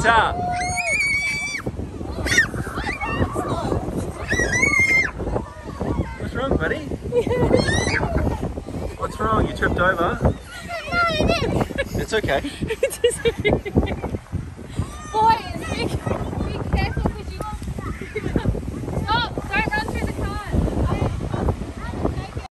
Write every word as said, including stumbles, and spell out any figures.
guitar. What's wrong, buddy? What's wrong? You tripped over? No, I didn't. It's okay.